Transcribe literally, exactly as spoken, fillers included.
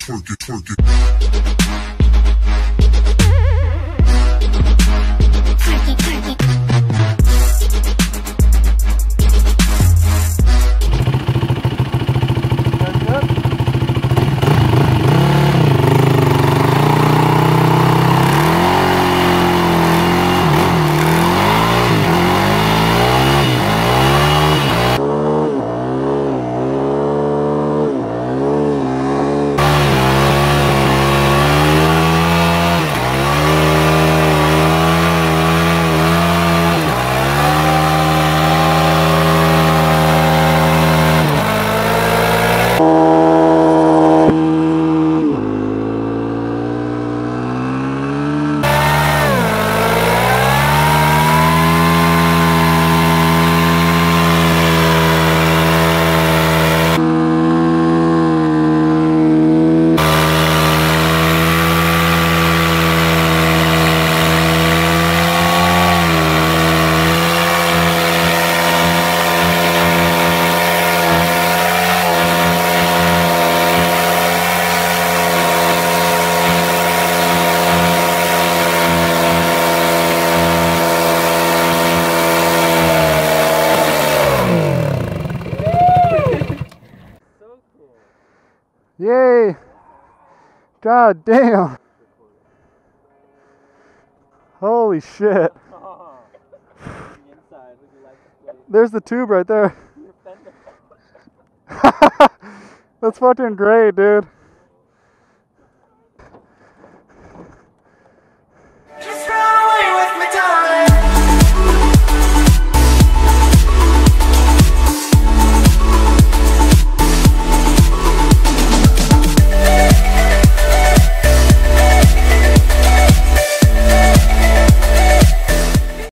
twerk it, twerk it. Twerk it, twerk it. Yay! God damn! Holy shit! There's the tube right there. That's fucking great, dude.